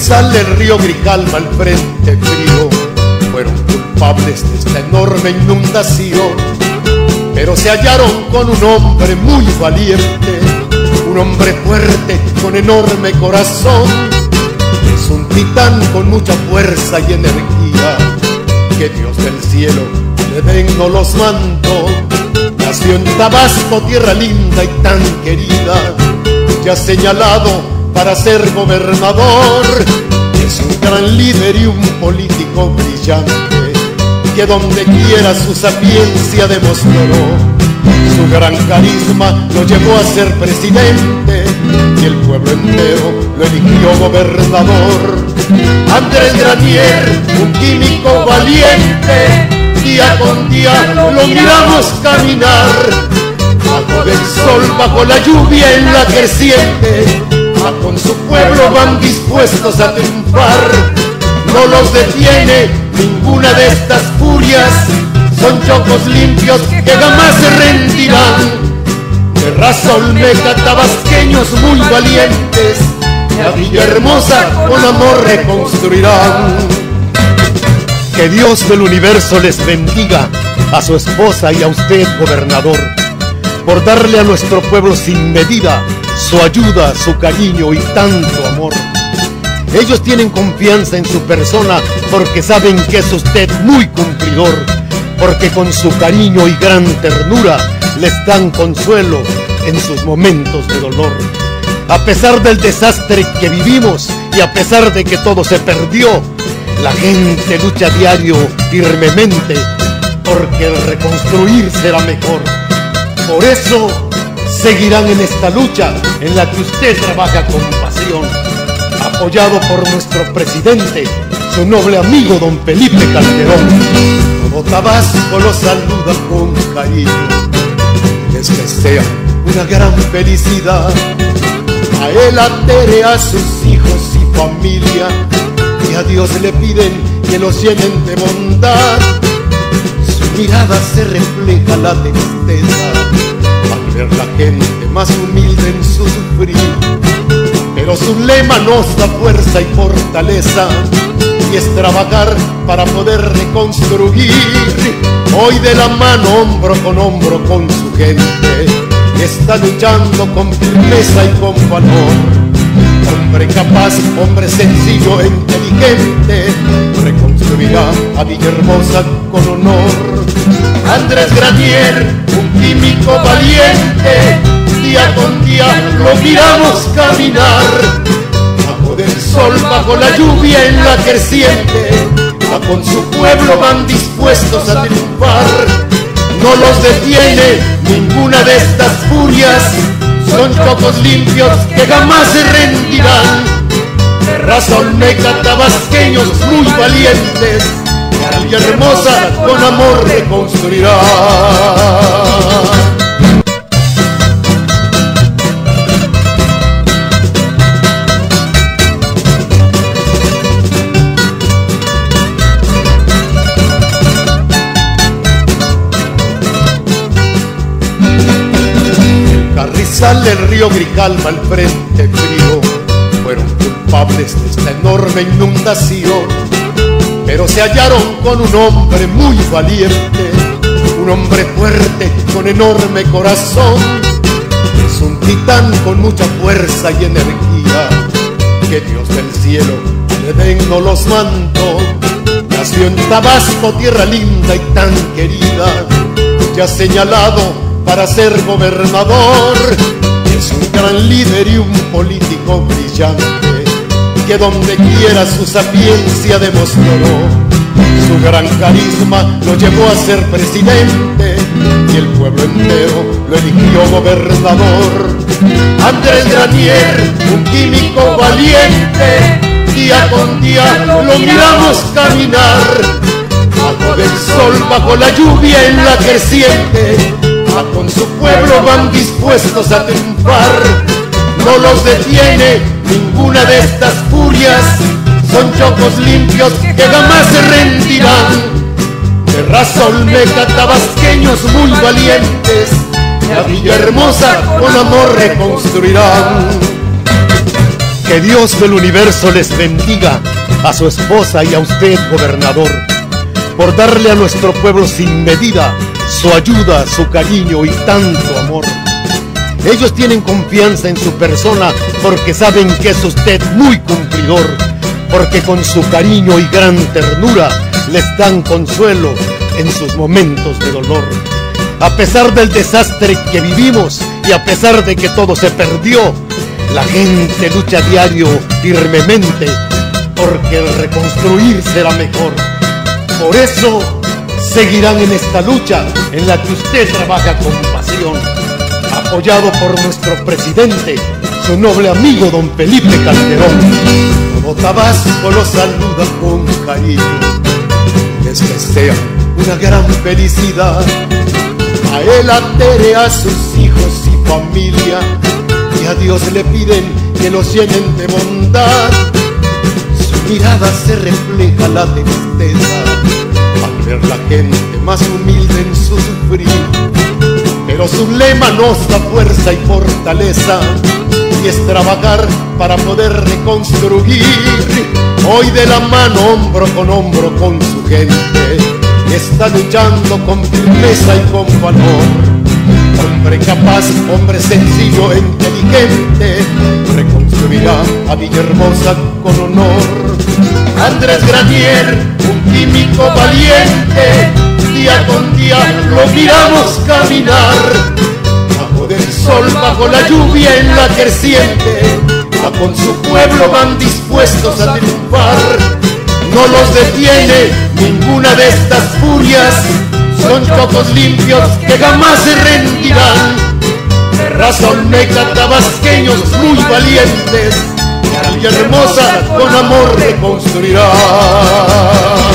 Carrizal, el río Grijalva, al frente frío, fueron culpables de esta enorme inundación, pero se hallaron con un hombre muy valiente, un hombre fuerte con enorme corazón. Es un titán con mucha fuerza y energía, que Dios del cielo le vengo los mandó. Nació en Tabasco, tierra linda y tan querida, ya señalado para ser gobernador. Es un gran líder y un político brillante, que donde quiera su sapiencia demostró. Su gran carisma lo llevó a ser presidente, y el pueblo entero lo eligió gobernador. Andrés Granier, un químico valiente, día con día lo miramos caminar, bajo del sol, bajo la lluvia en la creciente, con su pueblo van dispuestos a triunfar. No los detiene ninguna de estas furias, son chocos limpios que jamás se rendirán. De raza olmeca, tabasqueños muy valientes, a Villahermosa con amor reconstruirán. Que Dios del universo les bendiga, a su esposa y a usted, gobernador, por darle a nuestro pueblo sin medida su ayuda, su cariño y tanto amor. Ellos tienen confianza en su persona porque saben que es usted muy cumplidor, porque con su cariño y gran ternura les dan consuelo en sus momentos de dolor. A pesar del desastre que vivimos y a pesar de que todo se perdió, la gente lucha a diario firmemente, porque el reconstruir será mejor. Por eso seguirán en esta lucha en la que usted trabaja con pasión, apoyado por nuestro presidente, su noble amigo don Felipe Calderón. Todo Tabasco lo saluda con cariño, les desea una gran felicidad. A él, a Tere, a sus hijos y familia, y a Dios le piden que los llenen de bondad. Su mirada se refleja la tristeza al ver la gente más humilde en su sufrir, pero su lema nos da fuerza y fortaleza, y es trabajar para poder reconstruir. Hoy de la mano, hombro con su gente, está luchando con firmeza y con valor. Hombre capaz, hombre sencillo e inteligente, reconstruirá a Villahermosa con honor. Andrés Granier, un químico valiente, día con día lo miramos caminar, bajo del sol, bajo la lluvia en la creciente, con su pueblo van dispuestos a triunfar. No los detiene ninguna de estas furias, son chocos limpios que jamás se rendirán. De raza olmeca, tabasqueños muy valientes, a Villahermosa con amor reconstruirán. Carrizal, el río Grijalva, al frente frío, fueron culpables de esta enorme inundación, pero se hallaron con un hombre muy valiente, un hombre fuerte con enorme corazón. Es un titán con mucha fuerza y energía, que Dios del cielo le vengo los mandó. Nació en Tabasco, tierra linda y tan querida, ya señalado para ser gobernador. Es un gran líder y un político brillante, que donde quiera su sapiencia demostró. Su gran carisma lo llevó a ser presidente, y el pueblo entero lo eligió gobernador. Andrés Granier, un químico valiente, día con día lo miramos caminar, bajo del sol, bajo la lluvia en la creciente, con su pueblo van dispuestos a triunfar. No los detiene ninguna de estas furias, son chocos limpios que jamás se rendirán. De raza olmeca, tabasqueños muy valientes, a Villahermosa con amor reconstruirán. Que Dios del universo les bendiga a su esposa y a usted, gobernador, por darle a nuestro pueblo sin medida su ayuda, su cariño y tanto amor. Ellos tienen confianza en su persona porque saben que es usted muy cumplidor, porque con su cariño y gran ternura les dan consuelo en sus momentos de dolor. A pesar del desastre que vivimos y a pesar de que todo se perdió, la gente lucha a diario firmemente porque el reconstruir será mejor. Por eso seguirán en esta lucha en la que usted trabaja con pasión, apoyado por nuestro presidente, su noble amigo don Felipe Calderón. Todo Tabasco lo saluda con cariño, les desea una gran felicidad. A él, a Tere, a sus hijos y familia, y a Dios le piden que los llenen de bondad. Su mirada se refleja la tristeza al ver la gente más humilde en su sufrir, pero su lema nos da fuerza y fortaleza, y es trabajar para poder reconstruir. Hoy de la mano, hombro con su gente, está luchando con firmeza y con valor. Hombre capaz, hombre sencillo e inteligente, reconstruirá a Villahermosa con honor. Andrés Granier, un químico valiente, día con día lo miramos caminar. Bajo del sol, bajo la lluvia en la creciente, a con su pueblo van dispuestos a triunfar. No los detiene ninguna de estas furias, son chocos limpios que jamás se rendirán. De raza olmeca, tabasqueños muy valientes, que a Villahermosa con amor reconstruirán.